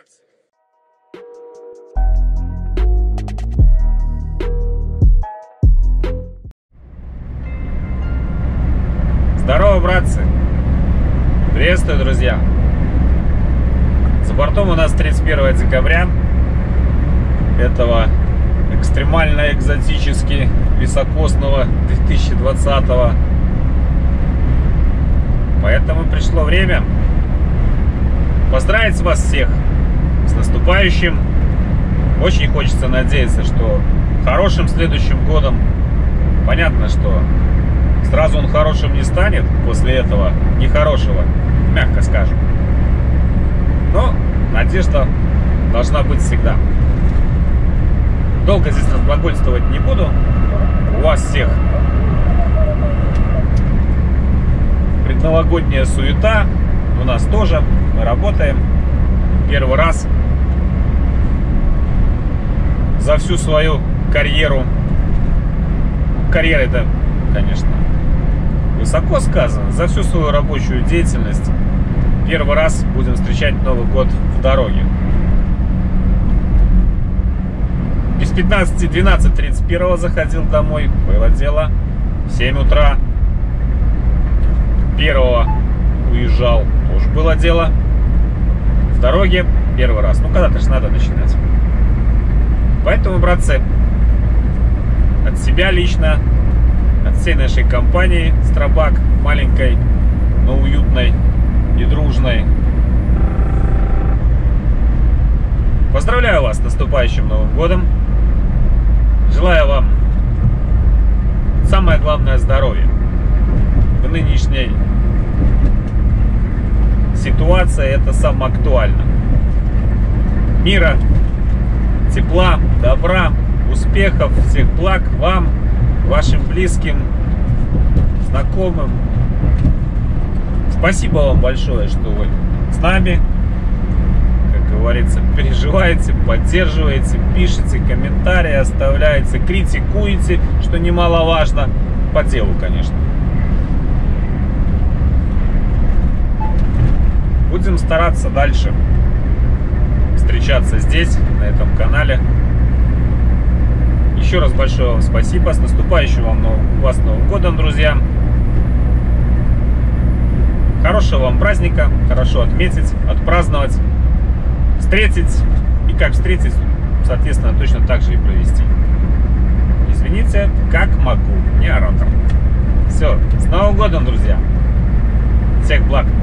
Здорово, братцы! Приветствую, друзья! За бортом у нас 31 декабря этого экстремально экзотически високосного 2020-го. Поэтому пришло время поздравить вас всех с наступающим. Очень хочется надеяться, что хорошим следующим годом. Понятно, что сразу он хорошим не станет, после этого нехорошего, мягко скажем. Но надежда должна быть всегда. Долго здесь разглагольствовать не буду. У вас всех предновогодняя суета. У нас тоже. Мы работаем. Первый раз за всю свою карьеру. Карьера — это, конечно, высоко сказано. За всю свою рабочую деятельность первый раз будем встречать Новый год в дороге. Без 12:31 заходил домой. Было дело. В 7 утра. 1-го уезжал. Тоже было дело. В дороге первый раз. Ну, когда-то же надо начинать. Поэтому, братцы, от себя лично, от всей нашей компании Стробак, маленькой, но уютной и дружной, поздравляю вас с наступающим Новым годом. Желаю вам, самое главное, здоровья. В нынешней ситуации это самое актуально. Мира, тепла, добра, успехов, всех благ вам, вашим близким, знакомым. Спасибо вам большое, что вы с нами, как говорится, переживаете, поддерживаете, пишете комментарии, оставляете, критикуете, что немаловажно, по делу, конечно. Будем стараться дальше встречаться здесь, на этом канале. Еще раз большое вам спасибо. С наступающим вас Новым годом, друзья. Хорошего вам праздника. Хорошо отметить, отпраздновать, встретить. И как встретить, соответственно, точно так же и провести. Извините, как могу. Не оратор. Все. С Новым годом, друзья. Всех благ.